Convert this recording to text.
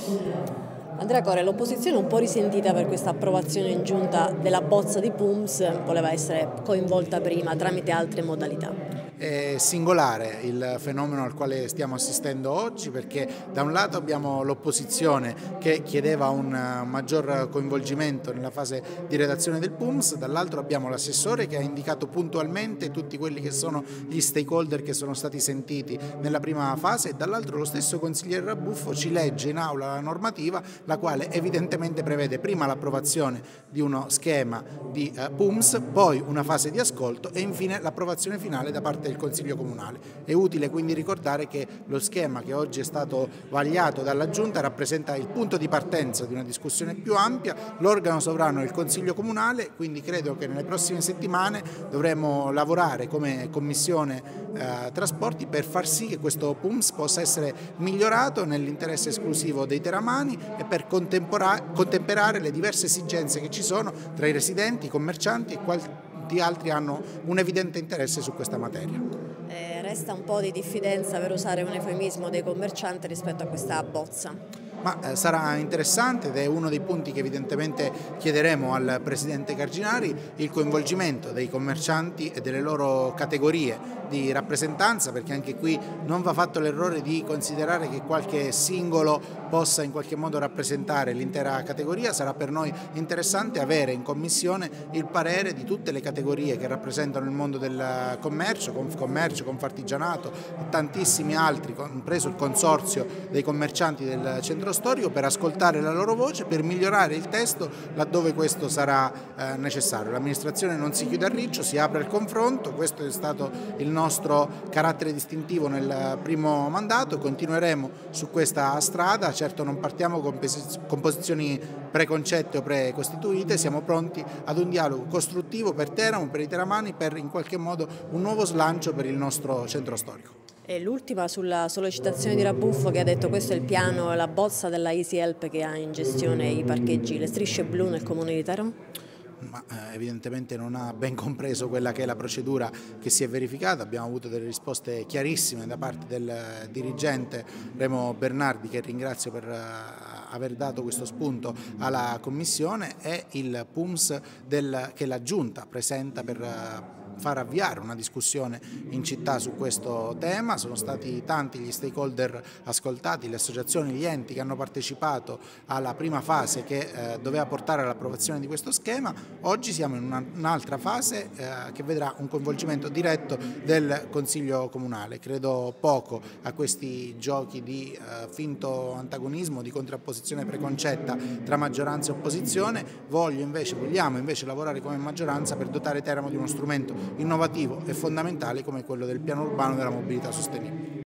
Andrea Core, l'opposizione è un po' risentita per questa approvazione in giunta della bozza di PUMS, voleva essere coinvolta prima tramite altre modalità. È singolare il fenomeno al quale stiamo assistendo oggi, perché da un lato abbiamo l'opposizione che chiedeva un maggior coinvolgimento nella fase di redazione del PUMS, dall'altro abbiamo l'assessore che ha indicato puntualmente tutti quelli che sono gli stakeholder che sono stati sentiti nella prima fase, e dall'altro lo stesso consigliere Rabuffo ci legge in aula la normativa, la quale evidentemente prevede prima l'approvazione di uno schema di PUMS, poi una fase di ascolto e infine l'approvazione finale da parte del Consiglio Comunale. È utile quindi ricordare che lo schema che oggi è stato vagliato dalla Giunta rappresenta il punto di partenza di una discussione più ampia. L'organo sovrano è il Consiglio Comunale, quindi credo che nelle prossime settimane dovremo lavorare come Commissione Trasporti per far sì che questo PUMS possa essere migliorato nell'interesse esclusivo dei teramani e per contemperare le diverse esigenze che ci sono tra i residenti, i commercianti e quanti altri hanno un evidente interesse su questa materia. Resta un po' di diffidenza, per usare un eufemismo, dei commercianti rispetto a questa bozza. Ma sarà interessante, ed è uno dei punti che evidentemente chiederemo al Presidente Carginari, il coinvolgimento dei commercianti e delle loro categorie di rappresentanza, perché anche qui non va fatto l'errore di considerare che qualche singolo possa in qualche modo rappresentare l'intera categoria. Sarà per noi interessante avere in Commissione il parere di tutte le categorie che rappresentano il mondo del commercio, Confartigianato e tantissimi altri, compreso il consorzio dei commercianti del centro storico, per ascoltare la loro voce, per migliorare il testo laddove questo sarà necessario. L'amministrazione non si chiude a riccio, si apre al confronto, questo è stato il nostro carattere distintivo nel primo mandato, continueremo su questa strada. Certo non partiamo con posizioni preconcette o precostituite, siamo pronti ad un dialogo costruttivo per Teramo, per i teramani, per in qualche modo un nuovo slancio per il nostro centro storico. E l'ultima sulla sollecitazione di Rabuffo, che ha detto questo è il piano, la bozza della Easy Help che ha in gestione i parcheggi, le strisce blu nel comune di Teramo? Ma evidentemente non ha ben compreso quella che è la procedura che si è verificata. Abbiamo avuto delle risposte chiarissime da parte del dirigente Remo Bernardi, che ringrazio per aver dato questo spunto alla Commissione, e il PUMS che la Giunta presenta per far avviare una discussione in città su questo tema. Sono stati tanti gli stakeholder ascoltati, le associazioni, gli enti che hanno partecipato alla prima fase che doveva portare all'approvazione di questo schema. Oggi siamo in un'altra fase che vedrà un coinvolgimento diretto del Consiglio Comunale. Credo poco a questi giochi di finto antagonismo, di contrapposizione preconcetta tra maggioranza e opposizione. Vogliamo invece lavorare come maggioranza per dotare Teramo di uno strumento innovativo e fondamentale come quello del piano urbano della mobilità sostenibile.